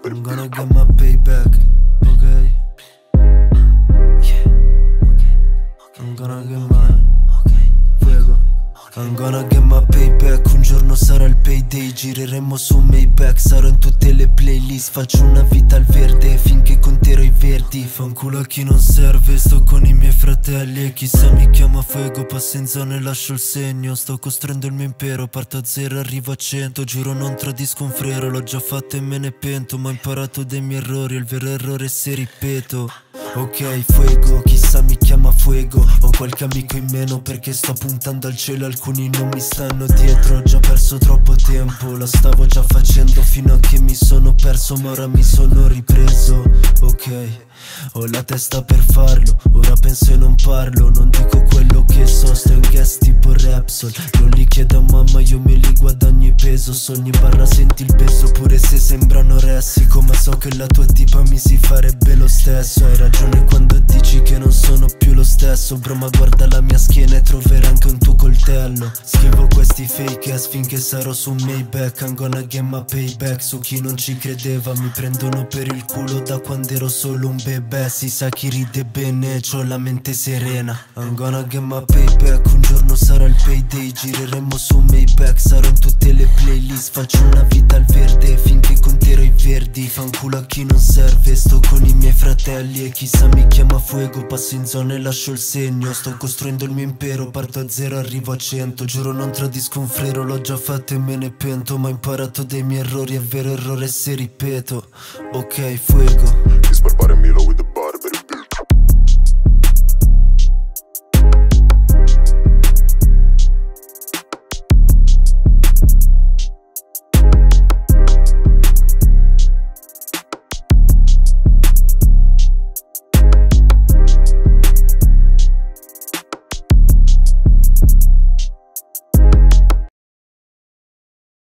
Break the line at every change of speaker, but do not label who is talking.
I'm gonna get my payback, okay? Yeah, I'm gonna get my fuego. I'm gonna get my payback, un giorno sarà il payday, gireremo su Maybach, sarò in tutte le playlist, faccio una vita al verde finché conterò i verdi. Fanculo a chi non serve, sto con i miei fratelli e chissà mi chiama fuego, passo in zona e lascio il segno. Sto costruendo il mio impero, parto a 0 arrivo a 100, giuro non tradisco un frero, l'ho già fatto e me ne pento, ma ho imparato dai miei errori, il vero errore è se ripeto. Ok, fuego, chissà mi chiama fuego. Ho qualche amico in meno perché sto puntando al cielo, alcuni non mi stanno dietro. Ho già perso troppo tempo, la stavo già facendo fino a che mi sono perso, ma ora mi sono ripreso. Ok, ho la testa per farlo, ora penso e non parlo, non dico quello che so, sto in guest tipo Repsol. Non li chiedo a mamma, io me li guadagno i peso. Sogni barra senti il peso, pure se sembrano ressico, ma so che la tua tipa mi si farebbe lo stesso. Hai ragione quando dici che non sono più lo stesso, bro, ma guarda la mia schiena e troverai anche un tuo coltello. Scrivo questi fake ass finché sarò su Maybach, I'm gonna get my payback. Su chi non ci credeva mi prendono per il culo da quando ero solo un bebè. Si sa chi ride bene, c'ho la mente serena. I'm gonna get my payback, un giorno sarà il payday, gireremo su Maybach, sarò in tutte le playlist, faccio una vita al verde finché conterò i verdi. Fanculo a chi non serve, sto con i miei fratelli e chissà mi chiama fuego, passo in zona e lascio il segno. Sto costruendo il mio impero, parto a 0 arrivo a 100, giuro non tradisco un frero, l'ho già fatto e me ne pento, ma ho imparato dai miei errori, è vero errore se ripeto. Ok, fuego.
Dispar para Milo with the